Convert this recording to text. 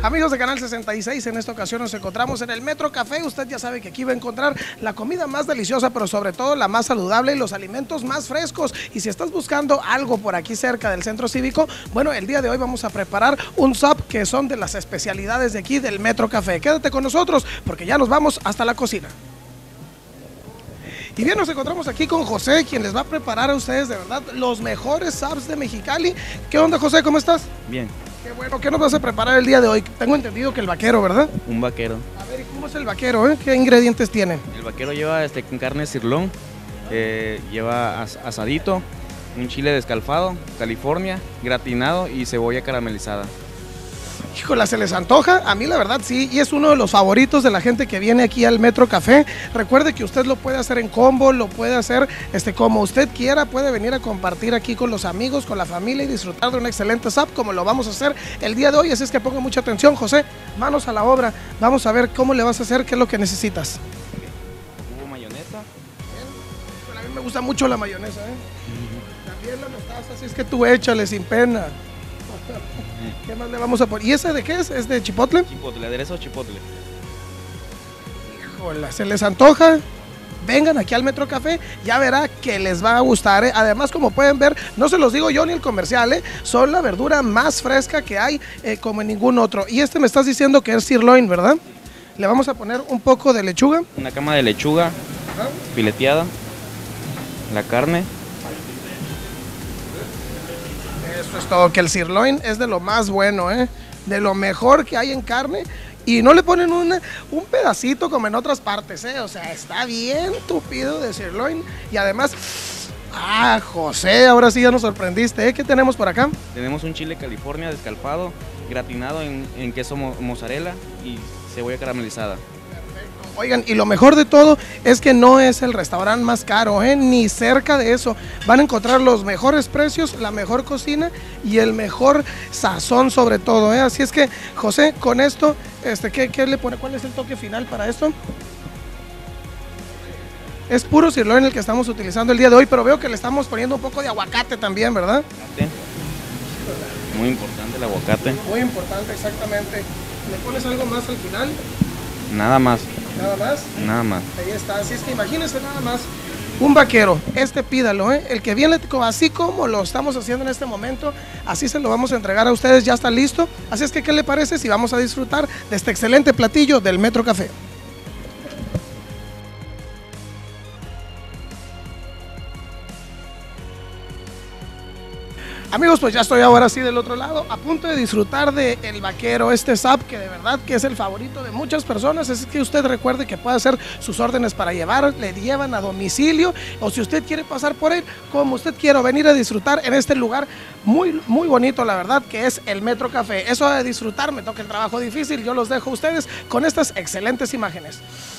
Amigos de Canal 66, en esta ocasión nos encontramos en el Metro Café. Usted ya sabe que aquí va a encontrar la comida más deliciosa, pero sobre todo la más saludable y los alimentos más frescos. Y si estás buscando algo por aquí cerca del centro cívico, bueno, el día de hoy vamos a preparar un sub que son de las especialidades de aquí del Metro Café. Quédate con nosotros porque ya nos vamos hasta la cocina. Y bien, nos encontramos aquí con José, quien les va a preparar a ustedes de verdad los mejores subs de Mexicali. ¿Qué onda, José? ¿Cómo estás? Bien. Qué bueno. ¿Qué nos vas a preparar el día de hoy? Tengo entendido que el vaquero, ¿verdad? Un vaquero. A ver, ¿y cómo es el vaquero? ¿Qué ingredientes tiene? El vaquero lleva con carne cirlón, lleva asadito, un chile descalfado, California, gratinado y cebolla caramelizada. Híjole, se les antoja. A mí la verdad sí, y es uno de los favoritos de la gente que viene aquí al Metro Café. Recuerde que usted lo puede hacer en combo, lo puede hacer como usted quiera, puede venir a compartir aquí con los amigos, con la familia y disfrutar de un excelente sub como lo vamos a hacer el día de hoy. Así es que ponga mucha atención, José, manos a la obra. Vamos a ver cómo le vas a hacer, qué es lo que necesitas. Hubo mayonesa. Bien. A mí me gusta mucho la mayonesa, También la mostaza, así es que tú échale sin pena. ¿Qué más le vamos a poner? ¿Y ese de qué es? ¿Es de chipotle? Chipotle, aderezo chipotle. Híjole, se les antoja. Vengan aquí al Metro Café, ya verá que les va a gustar. Además, como pueden ver, no se los digo yo ni el comercial, son la verdura más fresca que hay, como en ningún otro. Y me estás diciendo que es sirloin, ¿verdad? Le vamos a poner un poco de lechuga. Una cama de lechuga fileteada, la carne. Eso es todo, que el sirloin es de lo más bueno, de lo mejor que hay en carne. Y no le ponen un pedacito como en otras partes, o sea, está bien tupido de sirloin. Y además, José, ahora sí ya nos sorprendiste, ¿Qué tenemos por acá? Tenemos un chile California descalfado, gratinado en queso mozzarella y cebolla caramelizada. Oigan, y lo mejor de todo es que no es el restaurante más caro, ni cerca de eso. Van a encontrar los mejores precios, la mejor cocina y el mejor sazón sobre todo, Así es que, José, con esto, ¿qué le pone? ¿Cuál es el toque final para esto? Es puro sirloin el que estamos utilizando el día de hoy, pero veo que le estamos poniendo un poco de aguacate también, ¿verdad? Muy importante el aguacate. Muy importante, exactamente. ¿Le pones algo más al final? Nada más. ¿Nada más? Nada más. Ahí está, así es que imagínense nada más. Un vaquero, pídalo, el que viene así como lo estamos haciendo en este momento, así se lo vamos a entregar a ustedes, ya está listo. Así es que, ¿qué le parece si vamos a disfrutar de este excelente platillo del Metro Café? Amigos, pues ya estoy ahora sí del otro lado, a punto de disfrutar de el vaquero, sub que de verdad que es el favorito de muchas personas. Es que usted recuerde que puede hacer sus órdenes para llevar, le llevan a domicilio, o si usted quiere pasar por él, como usted quiera, venir a disfrutar en este lugar muy, muy bonito, la verdad, que es el Metro Café. Eso de disfrutar, me toca el trabajo difícil, yo los dejo a ustedes con estas excelentes imágenes.